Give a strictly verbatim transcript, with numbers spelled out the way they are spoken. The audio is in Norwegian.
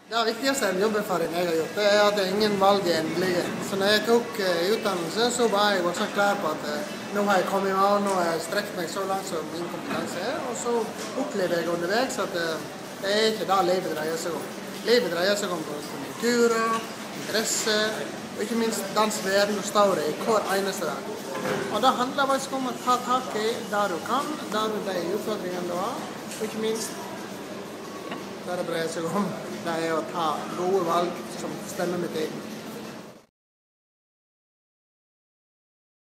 Det viktigste jeg jobber for jeg har gjort, det er at det er ingen valg egentlig. Så når jeg tok utdannelse, så var jeg også klar på at nå har jeg kommet av, nå har jeg strekt meg så langt som min kompetanse er, og så opplever jeg underveis at det er ikke det livet dreier seg om. Livet dreier seg om konjunkturer, interesse, og ikke minst dans verden og står i hver eneste dag. Og det handler faktisk om å ta tak i der du kan, der de utfordringene du har, og ikke minst det det dreier seg om, det er å ta gode valg som stemmer med deg.